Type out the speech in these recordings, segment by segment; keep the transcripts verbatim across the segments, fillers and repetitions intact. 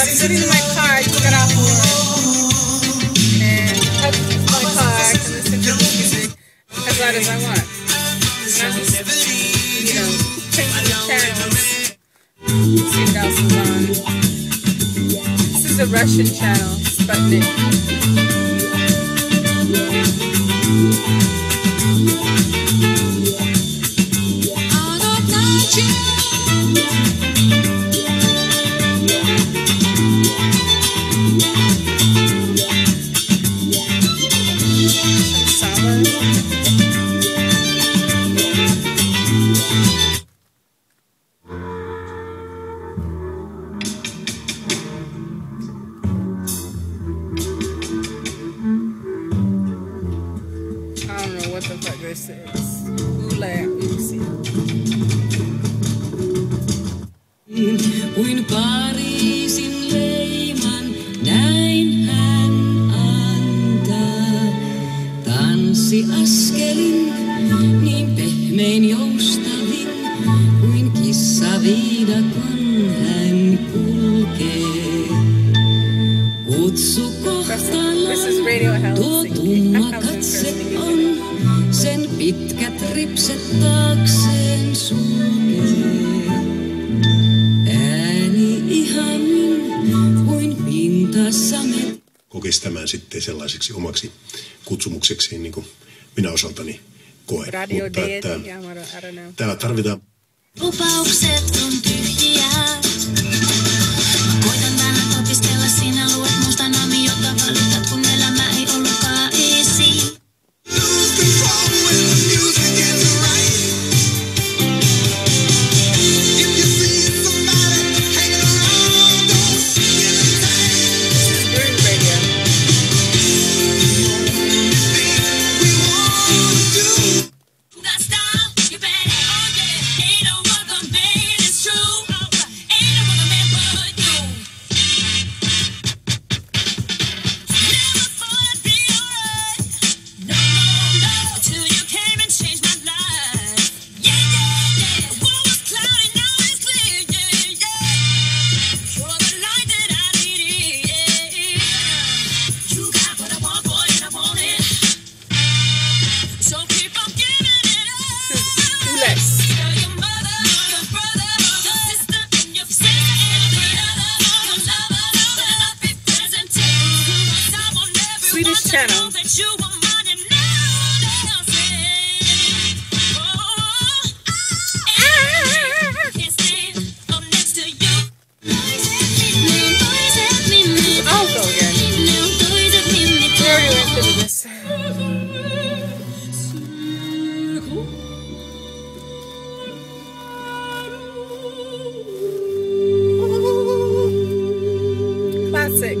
I'm sitting in my car, I just got off work. And I just use my car, I can listen to the music as loud as I want. And I'm just, you know, changing the channels. See what else is on. This is a Russian channel, Sputnik. What the fuck this is? Ule, yksi. Kuin Pariisin leiman, näin hän antaa. Tanssiaskelin, niin pehmein joustavin, kuin kissa viidakon hän kulkee. Kutsu kohtalon, tuo tumma katse on. Sen pitkät ripset taakseen sulkee. Ääni ihanin kuin pintasamet. Kokisi tämän sitten sellaiseksi omaksi kutsumukseksi, niin kuin minä osaltani koen. Mutta että täällä tarvitaan... Lupaukset on tyhjiä. Koitan vähän opiskella, sinä luot musta nami, jota valitat, kun elämä ei ollutkaan easy. Swedish channel. I'll go again. We already went through this. Classic.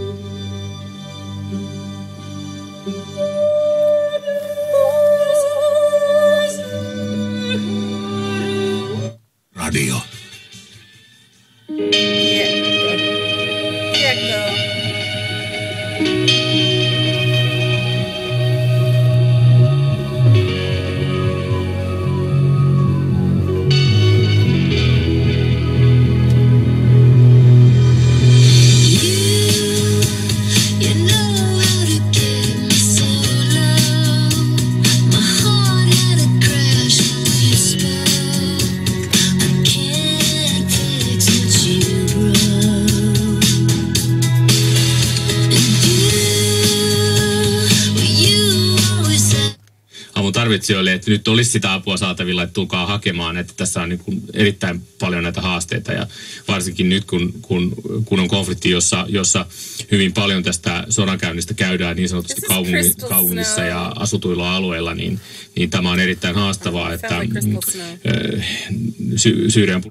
Radio. Tarvitsijoille, että nyt olisi sitä apua saatavilla, että tulkaa hakemaan, että tässä on niin kuin erittäin paljon näitä haasteita ja varsinkin nyt, kun, kun, kun on konflikti, jossa, jossa hyvin paljon tästä sodankäynnistä käydään niin sanotusti kaupungin, kaupungissa ja asutuilla alueilla, niin, niin tämä on erittäin haastavaa, että sy- Syyrian...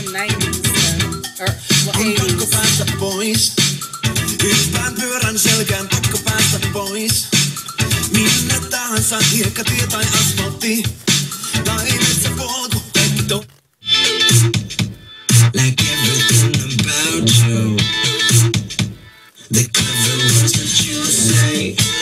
nineties stuff. Or well, eighties. Päästä pois. Hyppään pyörän selkään, pakko päästä pois. Minne tahansa, hiekkatie tai asfaltti. Tai metsäpolku, kaikki to... Like everything about you. The clever words that you say.